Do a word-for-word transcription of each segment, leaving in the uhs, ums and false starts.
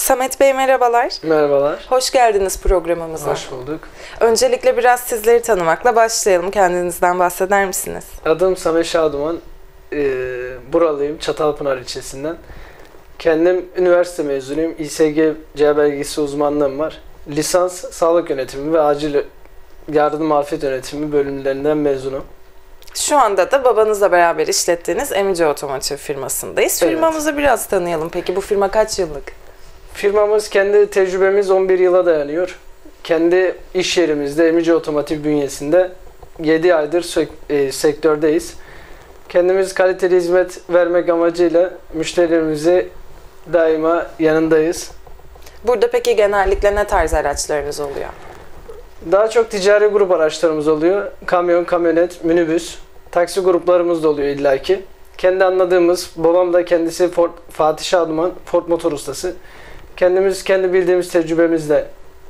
Samet Bey merhabalar. Merhabalar. Hoş geldiniz programımıza. Hoş bulduk. Öncelikle biraz sizleri tanımakla başlayalım. Kendinizden bahseder misiniz? Adım Samet Şaduman. Ee, buralıyım. Çatalpınar ilçesinden. Kendim üniversite mezunuyum. İ S G C belgesi uzmanlığım var. Lisans sağlık yönetimi ve acil yardım afet yönetimi bölümlerinden mezunum. Şu anda da babanızla beraber işlettiğiniz Emici Otomotiv firmasındayız. Evet. Firmamızı biraz tanıyalım. Peki bu firma kaç yıllık? Firmamız, kendi tecrübemiz on bir yıla dayanıyor. Kendi iş yerimizde Emici Otomotiv bünyesinde yedi aydır sek- e, sektördeyiz. Kendimiz kaliteli hizmet vermek amacıyla müşterilerimize daima yanındayız. Burada peki genellikle ne tarz araçlarınız oluyor? Daha çok ticari grup araçlarımız oluyor. Kamyon, kamyonet, minibüs, taksi gruplarımız da oluyor illaki. Kendi anladığımız, babam da kendisi Ford, Fatih Şaduman, Ford motor ustası. Kendimiz kendi bildiğimiz tecrübemizle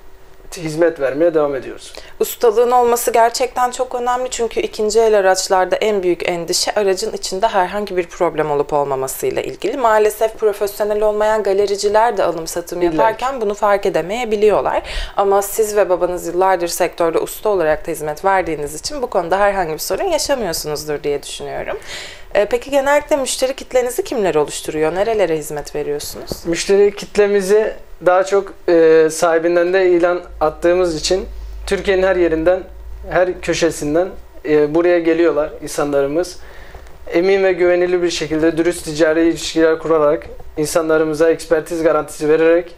hizmet vermeye devam ediyoruz. Ustalığın olması gerçekten çok önemli çünkü ikinci el araçlarda en büyük endişe aracın içinde herhangi bir problem olup olmamasıyla ilgili. Maalesef profesyonel olmayan galericiler de alım satım yaparken bunu fark edemeyebiliyorlar. Ama siz ve babanız yıllardır sektörde usta olarak da hizmet verdiğiniz için bu konuda herhangi bir sorun yaşamıyorsunuzdur diye düşünüyorum. Peki genellikle müşteri kitlenizi kimler oluşturuyor? Nerelere hizmet veriyorsunuz? Müşteri kitlemizi daha çok e, sahibinden de ilan attığımız için Türkiye'nin her yerinden, her köşesinden e, buraya geliyorlar insanlarımız. Emin ve güvenilir bir şekilde dürüst ticari ilişkiler kurarak, insanlarımıza ekspertiz garantisi vererek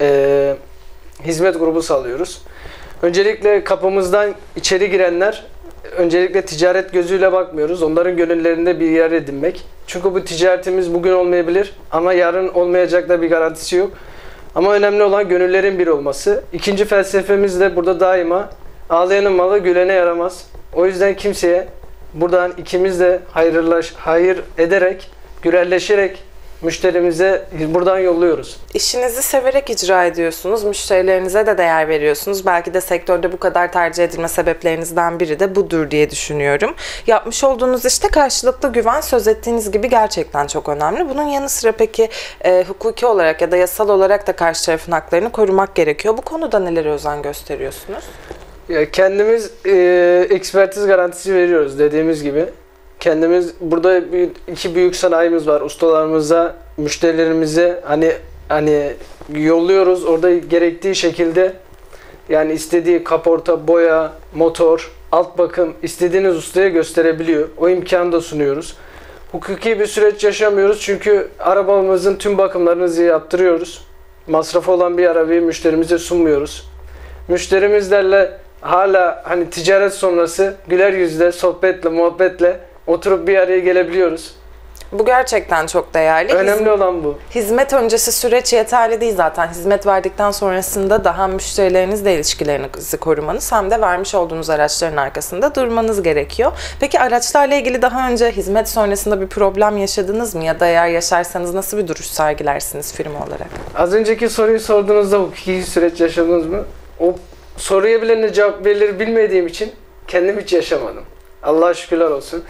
e, hizmet grubu sağlıyoruz. Öncelikle kapımızdan içeri girenler, öncelikle ticaret gözüyle bakmıyoruz. Onların gönüllerinde bir yer edinmek. Çünkü bu ticaretimiz bugün olmayabilir ama yarın olmayacak da bir garantisi yok. Ama önemli olan gönüllerin bir olması. İkinci felsefemiz de burada daima ağlayanın malı gülene yaramaz. O yüzden kimseye buradan ikimiz de hayırlaş, hayır ederek, gürelleşerek müşterimize buradan yolluyoruz. İşinizi severek icra ediyorsunuz, müşterilerinize de değer veriyorsunuz. Belki de sektörde bu kadar tercih edilme sebeplerinizden biri de budur diye düşünüyorum. Yapmış olduğunuz işte karşılıklı güven, söz ettiğiniz gibi gerçekten çok önemli. Bunun yanı sıra peki e, hukuki olarak ya da yasal olarak da karşı tarafın haklarını korumak gerekiyor. Bu konuda nelere özen gösteriyorsunuz? Ya kendimiz e, ekspertiz garantisi veriyoruz dediğimiz gibi. Kendimiz burada bir, iki büyük sanayimiz var. Ustalarımıza, müşterilerimize hani hani yolluyoruz. Orada gerektiği şekilde yani istediği kaporta, boya, motor, alt bakım istediğiniz ustaya gösterebiliyor. O imkanı da sunuyoruz. Hukuki bir süreç yaşamıyoruz çünkü arabamızın tüm bakımlarını yaptırıyoruz. Masrafı olan bir arabayı müşterimize sunmuyoruz. Müşterimizlerle hala hani ticaret sonrası güler yüzle, sohbetle, muhabbetle oturup bir araya gelebiliyoruz. Bu gerçekten çok değerli. Önemli Hizm- olan bu. Hizmet öncesi süreç yeterli değil zaten. Hizmet verdikten sonrasında daha müşterilerinizle ilişkilerinizi korumanız hem de vermiş olduğunuz araçların arkasında durmanız gerekiyor. Peki araçlarla ilgili daha önce hizmet sonrasında bir problem yaşadınız mı? Ya da eğer yaşarsanız nasıl bir duruş sergilersiniz firma olarak? Az önceki soruyu sorduğunuzda hukuki süreç yaşadınız mı? O soruya bile ne cevap verilir bilmediğim için kendim hiç yaşamadım. Allah'a şükürler olsun.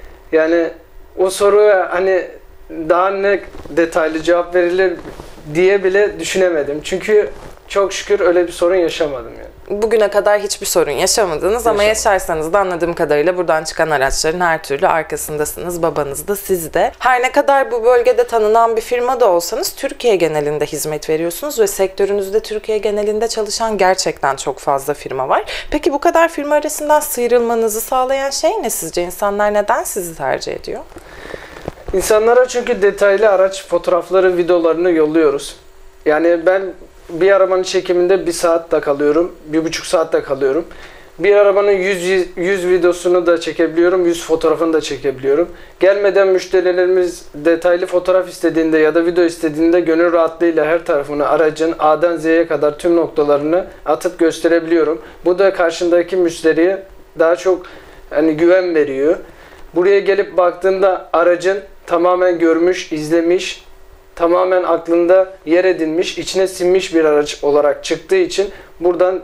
Yani o soruya hani daha ne detaylı cevap verilir diye bile düşünemedim. Çünkü çok şükür öyle bir sorun yaşamadım yani. Bugüne kadar hiçbir sorun yaşamadınız Yaşamadım. ama yaşarsanız da anladığım kadarıyla buradan çıkan araçların her türlü arkasındasınız. Babanız da, siz de. Her ne kadar bu bölgede tanınan bir firma da olsanız Türkiye genelinde hizmet veriyorsunuz ve sektörünüzde Türkiye genelinde çalışan gerçekten çok fazla firma var. Peki bu kadar firma arasından sıyrılmanızı sağlayan şey ne sizce? İnsanlar neden sizi tercih ediyor? İnsanlara çünkü detaylı araç fotoğrafları, videolarını yolluyoruz. Yani ben bir arabanın çekiminde bir saat de kalıyorum, bir buçuk saat de kalıyorum. Bir arabanın yüz, yüz videosunu da çekebiliyorum, yüz fotoğrafını da çekebiliyorum. Gelmeden müşterilerimiz detaylı fotoğraf istediğinde ya da video istediğinde gönül rahatlığıyla her tarafını, aracın A'dan Z'ye kadar tüm noktalarını atıp gösterebiliyorum. Bu da karşındaki müşteriye daha çok hani güven veriyor. Buraya gelip baktığında aracın tamamen görmüş, izlemiş, tamamen aklında yer edinmiş, içine sinmiş bir araç olarak çıktığı için buradan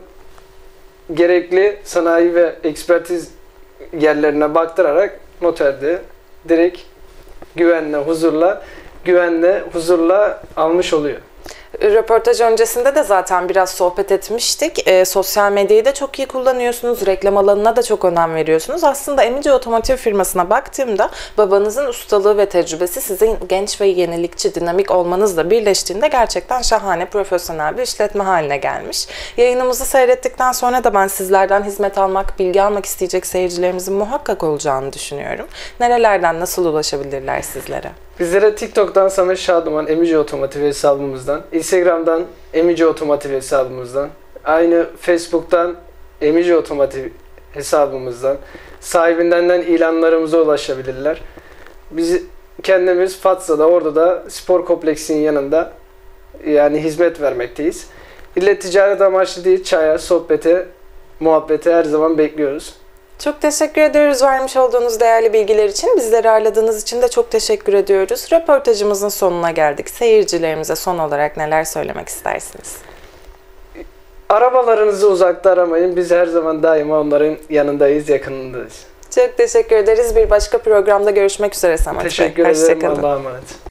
gerekli sanayi ve ekspertiz yerlerine baktırarak noterde direkt güvenle, huzurla, güvenle, huzurla almış oluyor. Röportaj öncesinde de zaten biraz sohbet etmiştik. E, sosyal medyayı da çok iyi kullanıyorsunuz. Reklam alanına da çok önem veriyorsunuz. Aslında Emici Otomotiv firmasına baktığımda babanızın ustalığı ve tecrübesi sizin genç ve yenilikçi, dinamik olmanızla birleştiğinde gerçekten şahane, profesyonel bir işletme haline gelmiş. Yayınımızı seyrettikten sonra da ben sizlerden hizmet almak, bilgi almak isteyecek seyircilerimizin muhakkak olacağını düşünüyorum. Nerelerden, nasıl ulaşabilirler sizlere? Bizlere TikTok'tan Samet Şaduman Emici Otomotiv hesabımızdan, Instagram'dan Emici Otomotiv hesabımızdan, aynı Facebook'tan Emici Otomotiv hesabımızdan, sahibinden de ilanlarımıza ulaşabilirler. Biz kendimiz Fatsa'da, orada da spor kompleksinin yanında yani hizmet vermekteyiz. İlle ticaret amaçlı değil, çaya, sohbete, muhabbete her zaman bekliyoruz. Çok teşekkür ediyoruz vermiş olduğunuz değerli bilgiler için. Bizleri ağırladığınız için de çok teşekkür ediyoruz. Röportajımızın sonuna geldik. Seyircilerimize son olarak neler söylemek istersiniz? Arabalarınızı uzakta aramayın. Biz her zaman daima onların yanındayız, yakınındayız. Çok teşekkür ederiz. Bir başka programda görüşmek üzere Samet Bey. Teşekkür ederim. Allah'a emanet.